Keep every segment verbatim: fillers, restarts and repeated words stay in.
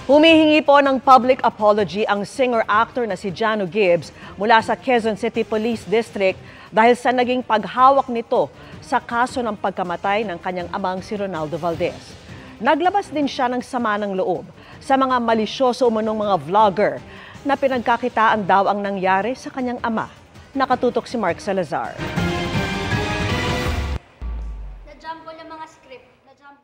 Humihingi po ng public apology ang singer-actor na si Jano Gibbs mula sa Quezon City Police District dahil sa naging paghawak nito sa kaso ng pagkamatay ng kanyang amang si Ronaldo Valdez. Naglabas din siya ng sama ng loob sa mga malisyoso umunong mga vlogger na pinagkakitaan daw ang nangyari sa kanyang ama. Nakatutok si Mark Salazar. Na-jumble ang mga script. Na-jumble.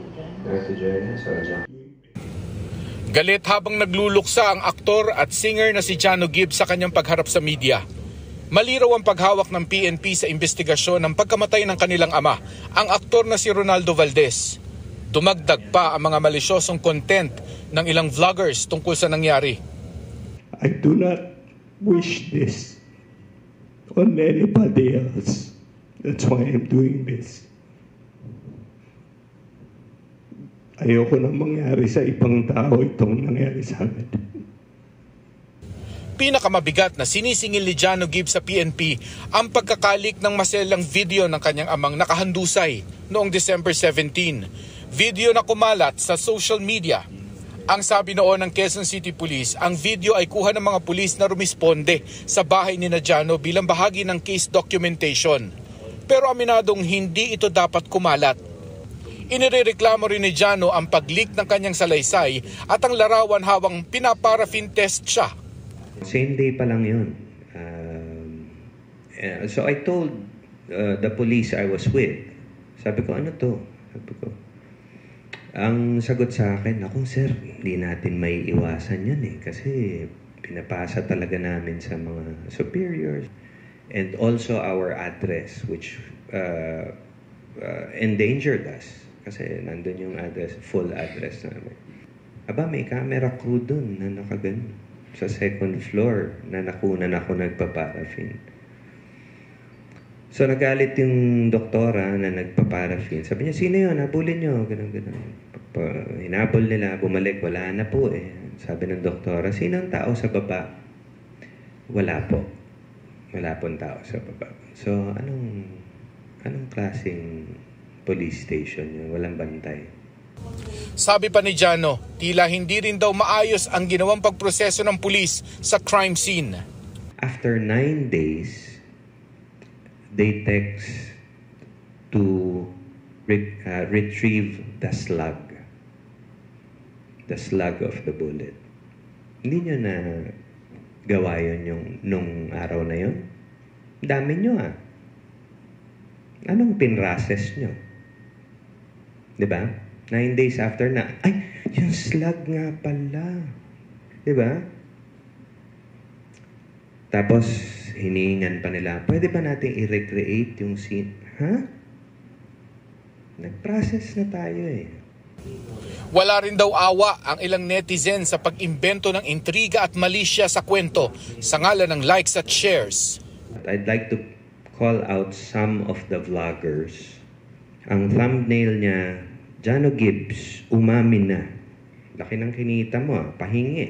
Galit habang nagluluksa ang aktor at singer na si Jano Gibbs sa kanyang pagharap sa media. Mali raw ang paghawak ng P N P sa investigasyon ng pagkamatay ng kanilang ama, ang aktor na si Ronaldo Valdez. Dumagdag pa ang mga malisyosong content ng ilang vloggers tungkol sa nangyari. I do not wish this on anybody else. That's why I'm doing this. Ayoko nang mangyari sa ibang tao itong nangyari sa amin. Pinakamabigat na sinisingil ni Jano Gibbs sa P N P ang pagkakalik ng maselang video ng kanyang amang nakahandusay noong December seventeenth. Video na kumalat sa social media. Ang sabi noon ng Quezon City Police, ang video ay kuha ng mga pulis na rumisponde sa bahay ni na Jano bilang bahagi ng case documentation. Pero aminadong hindi ito dapat kumalat. Inirereklamo rin ni Jano ang pag-leak ng kanyang salaysay at ang larawan habang pinaparafin test siya. Same day pa lang yun. Um, uh, so I told uh, the police I was with, sabi ko, ano to? Sabi ko, ang sagot sa akin, ako sir, hindi natin may iwasan yan eh. Kasi pinapasa talaga namin sa mga superiors. And also our address, which uh, uh, endangered us. Kasi nandun yung address, full address namin. Aba, may camera crew dun na nakagan sa second floor na nakunan ako nagpa-paraffin. So nagalit yung doktora na nagpa-paraffin. Sabi niya, sino yun? Habulin niyo. Ganun, ganun. Hinabol nila, bumalik. Wala na po eh. Sabi ng doktora, sino ang tao sa baba? Wala po. Wala pong tao sa baba. So anong, anong klaseng police station yun? Walang bantay. Sabi pa ni Jano, tila hindi rin daw maayos ang ginawang pagproseso ng pulis sa crime scene. After nine days, they text to re- uh, retrieve the slug. The slug of the bullet. Hindi nyo na gawa yun yung, nung araw na yun? Dami nyo ah. Anong pinrases nyo? Diba? Nine days after na, ay, yung slug nga pala. Diba? Tapos, hinihingan pa nila, pwede ba natin i-recreate yung scene? Ha? Nag-process na tayo eh. Wala rin daw awa ang ilang netizen sa pag-imbento ng intriga at malisya sa kwento sa ngalan ng likes at shares. I'd like to call out some of the vloggers. Ang thumbnail niya, Jano Gibbs, umamin na. Laki ng kinita mo, pahingi.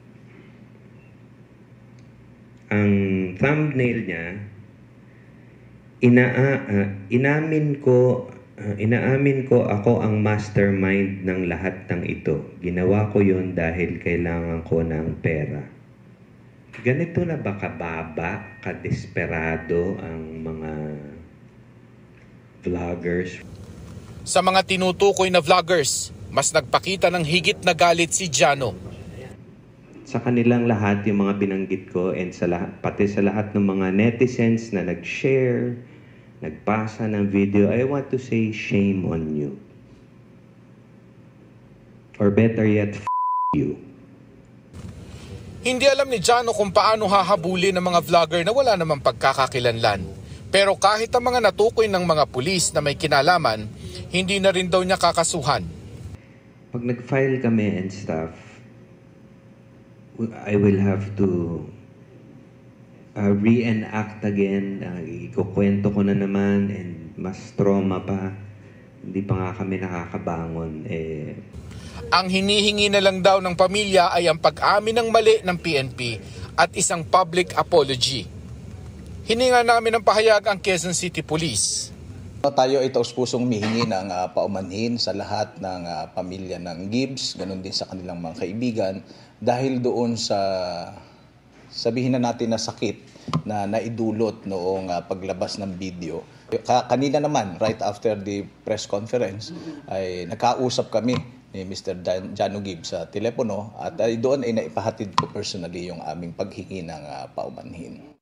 Ang thumbnail niya, ina uh, inamin ko, uh, inaamin ko ako ang mastermind ng lahat ng ito. Ginawa ko yon dahil kailangan ko ng pera. Ganito na ba kababa, kadesperado ang mga vloggers? Sa mga tinutukoy na vloggers, mas nagpakita ng higit na galit si Jano. Sa kanilang lahat, yung mga binanggit ko, and sa lahat, pati sa lahat ng mga netizens na nag-share, nagpasa ng video, I want to say shame on you. Or better yet, f*** you. Hindi alam ni Jano kung paano hahabulin ng mga vlogger na wala namang pagkakakilanlan. Pero kahit ang mga natukoy ng mga pulis na may kinalaman, hindi na rin daw niya kakasuhan. Pag nag-file kami and stuff, I will have to uh, reenact again. Uh, ikukwento ko na naman and mas trauma pa. Hindi pa nga kami nakakabangon. Eh. Ang hinihingi na lang daw ng pamilya ay ang pag-amin ng mali ng P N P at isang public apology. Hininga namin ng pahayag ang Quezon City Police. Tayo ay taus-pusong humihingi ng uh, paumanhin sa lahat ng uh, pamilya ng Gibbs, ganun din sa kanilang mga kaibigan, dahil doon sa, sabihin na natin na sakit na naidulot noong uh, paglabas ng video. Kanina naman, right after the press conference, ay nakausap kami ni Mister Jano Gibbs sa telepono at ay doon ay naipahatid ko personally yung aming paghingi ng uh, paumanhin.